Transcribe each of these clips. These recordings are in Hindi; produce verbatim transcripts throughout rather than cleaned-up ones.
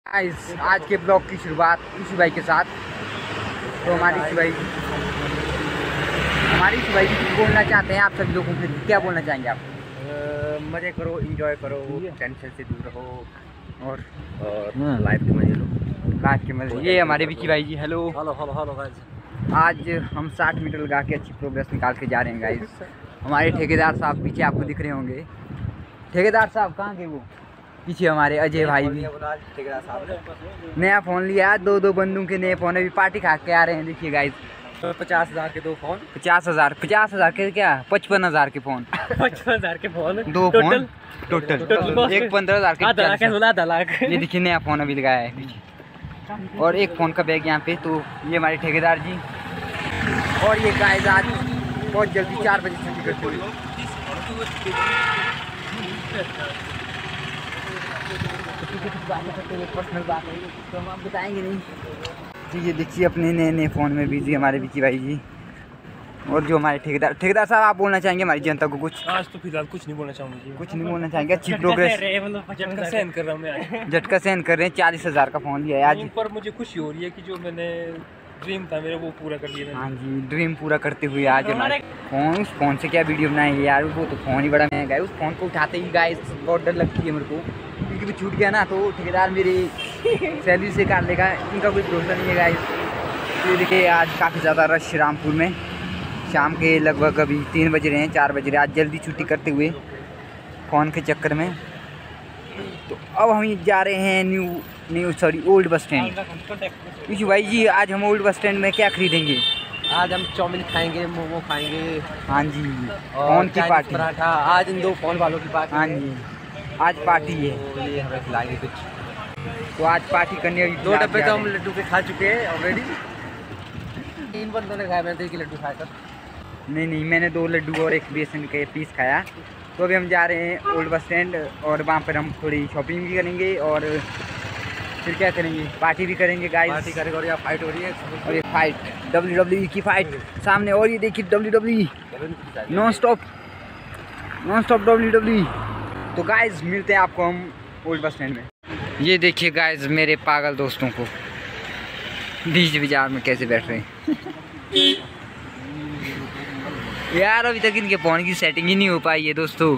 गाइस आज के ब्लॉग की शुरुआत इसी भाई के साथ। तो हमारी इसी भाई हमारी इसी भाई बोलना चाहते हैं आप सभी लोगों से, क्या बोलना चाहेंगे आप? मज़े करो, एंजॉय करो, टेंशन से दूर रहो और और लाइफ के मजे लो। लाइफ के मजे। ये हमारे विकी भाई ji. Hello hello hello hello guys. आज हम साठ मीटर लगा के अच्छी प्रोग्रेस निकाल के जा रहे हैं गाइस। हमारे ठेकेदार साहब पीछे आपको दिख रहे होंगे। ठेकेदार साहब कहाँ गए? वो पीछे हमारे अजय भाई भी। ठेकेदार साहब नया फ़ोन लिया, दो दो बंदों के नए फ़ोन, अभी पार्टी खा के आ रहे हैं। देखिए गाइस, तो पचास हज़ार के दो फोन, पचास हज़ार पचास हज़ार के क्या पचपन हज़ार के फ़ोन, पचपन हज़ार के फोन, दो फोन टोटल एक पंद्रह हज़ार के। लाख। ये देखिए नया फ़ोन अभी लगाया है पीछे, और एक फ़ोन का बैग यहाँ पे। तो ये हमारे ठेकेदार जी। और ये गाइस आज बहुत जल्दी चार बजे छुट्टी करते हुए पर्सनल बात है तो हम आप बताएंगे नहीं। जी ये देखिए अपने नए नए फ़ोन में बिजी हमारे विकी भाई जी। और जो हमारे ठेकेदार ठेकेदार साहब, आप बोलना चाहेंगे हमारी जनता को कुछ? आज तो फिलहाल कुछ नहीं बोलना चाहूँगी। कुछ नहीं बोलना चाहेंगे। अच्छी प्रोग्रेस, झटका सहन कर रहा हूँ मैं। झटका सहन कर रहे हैं। चालीस हज़ार का फ़ोन लिया है आज। पर मुझे खुशी हो रही है कि जो मैंने ड्रीम था मेरा वो पूरा कर लिया। हाँ जी, ड्रीम पूरा करते हुए आज हमारे फ़ोन। उस फ़ोन से क्या वीडियो बनाएंगे यार, वो तो फ़ोन ही बड़ा महंगा है। उस फ़ोन को उठाते ही गाइस बहुत डर लगती है मेरे को, क्योंकि वो छूट गया ना तो ठेकेदार मेरी सैलरी से काट लेगा, इनका कोई भरोसा नहीं है गाइस। ये देखिए आज काफ़ी ज़्यादा रश रामपुर में। शाम के लगभग अभी तीन बज रहे हैं, चार बज रहे हैं। आज जल्दी छुट्टी करते हुए फ़ोन के चक्कर में। तो अब हम जा रहे हैं new new sorry old bus stand. Vishu भाई जी आज हम ओल्ड बस स्टैंड में क्या खरीदेंगे? आज हम चाउमीन खाएंगे, मोमो खाएंगे। हाँ जी, फोन की पार्टी। पराठा आज इन दो फोन वालों की पार्टी। हाँ जी आज पार्टी है, तो ये हमें खिलाएंगे कुछ। तो आज पार्टी करने अभी दो डब्बे तो हम लड्डू के खा चुके हैं ऑलरेडी। तीन बंदों ने खाया, मैंने एक लड्डू खाया था। नहीं नहीं मैंने दो लड्डू और एक बेसन के पीस खाया। तो अभी हम जा रहे हैं ओल्ड बस स्टैंड, और वहाँ पर हम थोड़ी शॉपिंग भी करेंगे और फिर क्या करेंगे, पार्टी भी करेंगे गाइस। पार्टी करेंगे और यहाँ फाइट हो रही है। और ये फाइट डब्ल्यू डब्ल्यू ई की फाइट सामने। और ये देखिए W W E non stop non stop W W E. तो गाइस मिलते हैं आपको हम ओल्ड बस स्टैंड में। ये देखिए गाइस मेरे पागल दोस्तों को बीच बाजार में कैसे बैठ रहे हैं यार। अभी तक इनके फ़ोन की सेटिंग ही नहीं हो पाई है दोस्तों।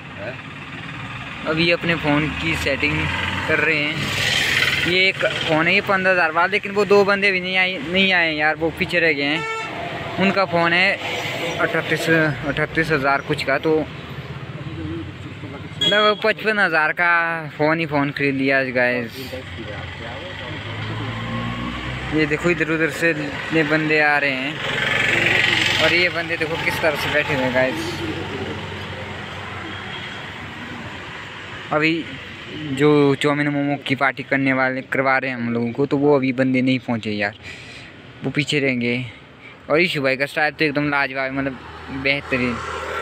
अभी अपने फ़ोन की सेटिंग कर रहे हैं। ये एक फ़ोन है, ये पंद्रह हज़ार वाला, लेकिन वो दो बंदे भी नहीं आए नहीं आए यार, वो पीछे रह गए हैं। उनका फ़ोन है अठतीस अठतीस हज़ार कुछ का। तो लगभग पचपन हज़ार का फ़ोन ही फ़ोन खरीद लिया आज गाइस। ये देखो इधर उधर से इतने बंदे आ रहे हैं, और ये बंदे देखो किस तरह से बैठे हुए हैं गाइस। अभी जो चाउमीन मोमो की पार्टी करने वाले करवा रहे हैं हम लोगों को, तो वो अभी बंदे नहीं पहुंचे यार, वो पीछे रहेंगे। और इशू भाई का स्टाइल तो एकदम लाजवाब, मतलब बेहतरीन।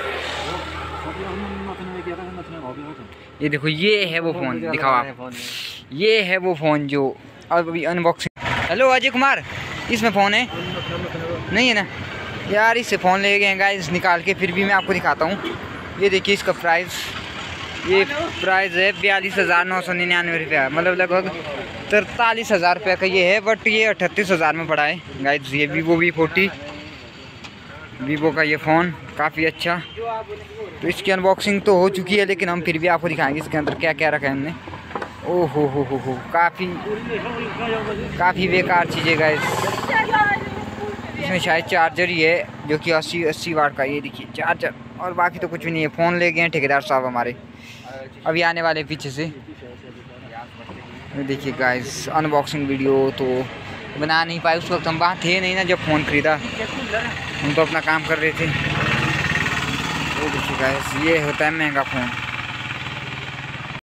ये देखो ये है वो फ़ोन, दिखाओ आप। ये है वो फ़ोन जो अब अभी अनबॉक्सिंग। हेलो अजय कुमार, इसमें फ़ोन है नहीं है ना यार? इससे फ़ोन ले गए हैं गाइस निकाल के, फिर भी मैं आपको दिखाता हूँ। ये देखिए इसका प्राइस, ये प्राइस है बयालीस हज़ार नौ सौ निन्यानवे रुपया, मतलब लगभग तरतालीस हज़ार रुपये का ये है। बट ये अठतीस हज़ार में पड़ा है गाइस। ये वीवो वी फोर्टी वीवो का ये फ़ोन काफ़ी अच्छा। तो इसकी अनबॉक्सिंग तो हो चुकी है, लेकिन हम फिर भी आपको दिखाएंगे इसके अंदर क्या क्या रखा है हमने। ओह हो हो हो हो काफ़ी काफ़ी बेकार चीज़ें गाइस। इसमें शायद चार्जर ही है जो कि अस्सी अस्सी वाट का। ये देखिए चार्जर, और बाकी तो कुछ भी नहीं है। फ़ोन ले गए हैं ठेकेदार साहब हमारे, अभी आने वाले पीछे से। देखिए गाइस अनबॉक्सिंग वीडियो तो बना नहीं पाए, उस वक्त हम वहाँ थे नहीं ना जब फ़ोन ख़रीदा, हम तो अपना काम कर रहे थे। तो देखिए गाइस ये होता है महंगा फ़ोन।